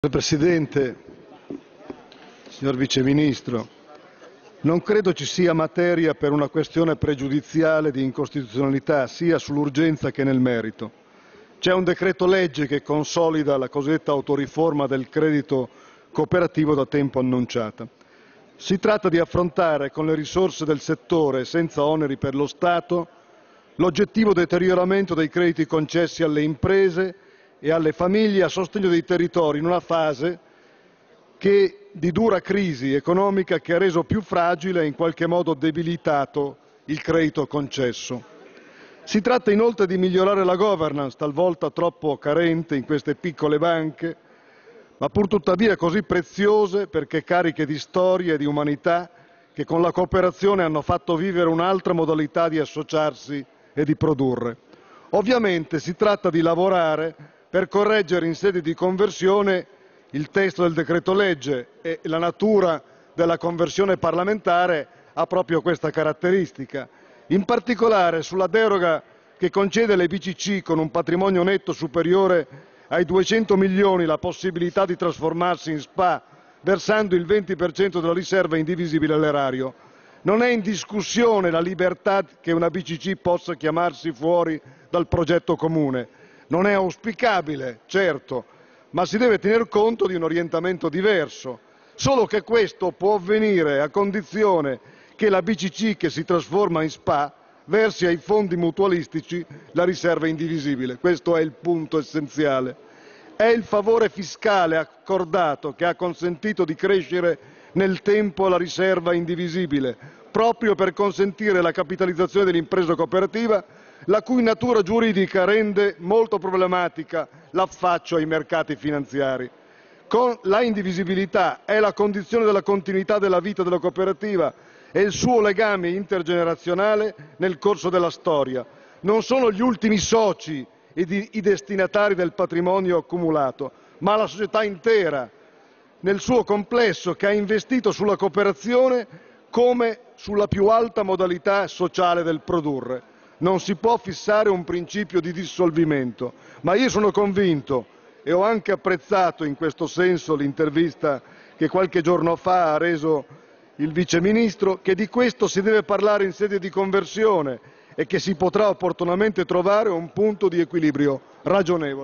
Signor Presidente, signor Vice Ministro, non credo ci sia materia per una questione pregiudiziale di incostituzionalità sia sull'urgenza che nel merito. C'è un decreto legge che consolida la cosiddetta autoriforma del credito cooperativo da tempo annunciata. Si tratta di affrontare con le risorse del settore, senza oneri per lo Stato, l'oggettivo deterioramento dei crediti concessi alle imprese e alle famiglie a sostegno dei territori in una fase di dura crisi economica che ha reso più fragile e in qualche modo debilitato il credito concesso. Si tratta inoltre di migliorare la governance, talvolta troppo carente in queste piccole banche, ma pur tuttavia così preziose perché cariche di storia e di umanità che con la cooperazione hanno fatto vivere un'altra modalità di associarsi e di produrre. Ovviamente si tratta di lavorare per correggere in sede di conversione il testo del decreto legge e la natura della conversione parlamentare ha proprio questa caratteristica. In particolare sulla deroga che concede alle BCC con un patrimonio netto superiore ai 200 milioni la possibilità di trasformarsi in SpA versando il 20% della riserva indivisibile all'erario. Non è in discussione la libertà che una BCC possa chiamarsi fuori dal progetto comune. Non è auspicabile, certo, ma si deve tener conto di un orientamento diverso. Solo che questo può avvenire a condizione che la BCC che si trasforma in SpA versi ai fondi mutualistici la riserva indivisibile. Questo è il punto essenziale. È il favore fiscale accordato che ha consentito di crescere nel tempo la riserva indivisibile, proprio per consentire la capitalizzazione dell'impresa cooperativa, la cui natura giuridica rende molto problematica l'affaccio ai mercati finanziari. La indivisibilità è la condizione della continuità della vita della cooperativa e il suo legame intergenerazionale nel corso della storia. Non sono gli ultimi soci i destinatari del patrimonio accumulato, ma la società intera nel suo complesso che ha investito sulla cooperazione come sulla più alta modalità sociale del produrre. Non si può fissare un principio di dissolvimento, ma io sono convinto, e ho anche apprezzato in questo senso l'intervista che qualche giorno fa ha reso il Vice Ministro, che di questo si deve parlare in sede di conversione e che si potrà opportunamente trovare un punto di equilibrio ragionevole.